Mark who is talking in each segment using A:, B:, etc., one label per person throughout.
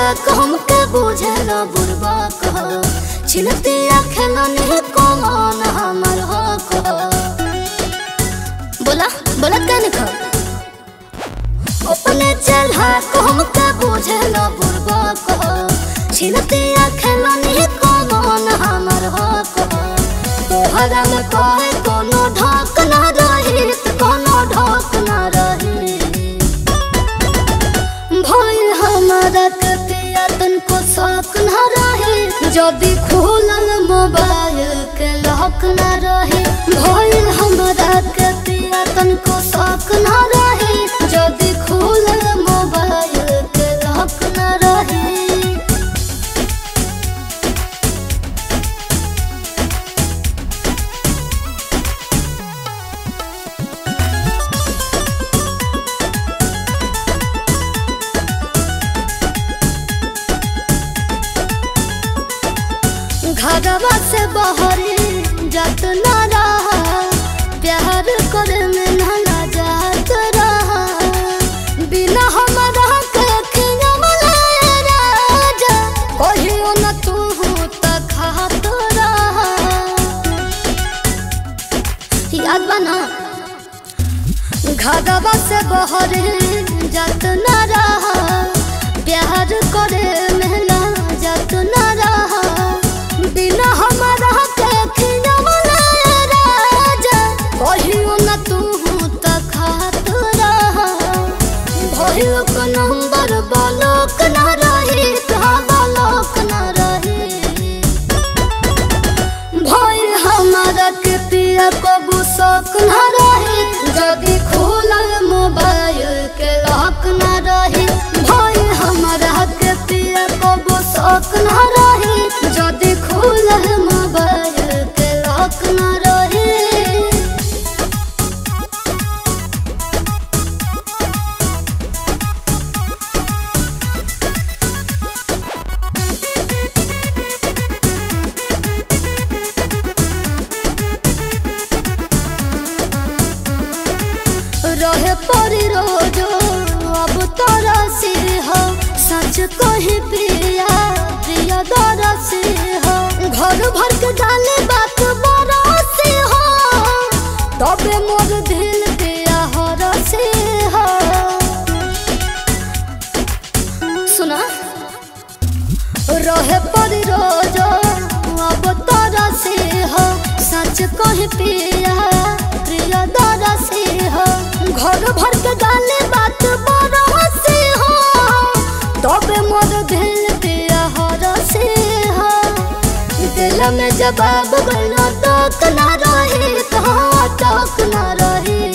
A: चालाक हमके बुझेला बुरबा कह छिनतिया खेलने कौन हमर हो कह बोला बोला कने खा अपने चालाक हमके बुझेला बुरबा कह छिनतिया खेलने कौन हमर हो कह तोहरा में कहे कोनो ढाक ना रही कोनो ढाक ना रही भइल हमारा के पिया तनको शौक ना रहे जदि खोलल मोबाइल के लॉक ना रहे भइल हमारा के पिया तनको शौक ना रहे जदि खोलल मोबाइल के लॉक ना रहे घरवा से बहरे जात ना रहा प्यार करे में ना जात रहा बिना हमारा के खिंगमला राजा कहियो न तू त खात रहा याद बना घरवा से बहरे जात ना रहा प्यार करे में ना जात ना रहा बिना हमारा के खिंगमला राजा कहियो न तू त खात रहा भइल को नंबर ब्लॉक ना रही कहाँ ब्लॉक ना रही भइल हमारा के पिया कबू शौक ना रही जदि खोलल मोबाइल के लॉक ना रही भइल हमारा के पिया कबू शौक ना रही जदि खोलल मोबाइल के लॉक ना रही रहे परी रोजो अब तोरा से हो सच कहे प्रिया प्रिया दरा से हो घर भर के जाने बात बड़ा से हो तबे मोर दिल दिया हरा से हो सुना रहे परी रोजो अब तोरा से हो सच कहे प्रिया प्रिया दरा से हो घर भर के गाले बात बड़ा से हो तबे मोर दिल दिया हरा से हो दिल में जवाब गला तक ना रहे कहाँ तक ना रहे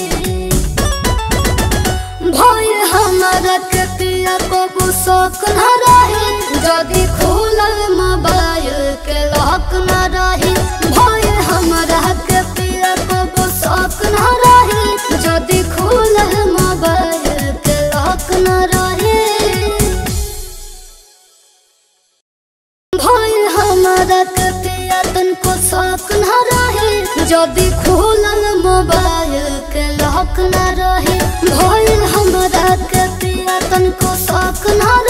A: भइल हमारा के पिया कबू शौक ना रहे जदि खोलल मोबाइल के लॉक ना रहे भइल हमारा के पिया कबू शौक ना रहे जदि खोलल मोबाइल के लॉक ना रहे भइल हमारा के पिया तनको शौक ना रहे जदि खोलल मोबाइल के लॉक ना रहे भइल हमारा के पिया तनको शौक ना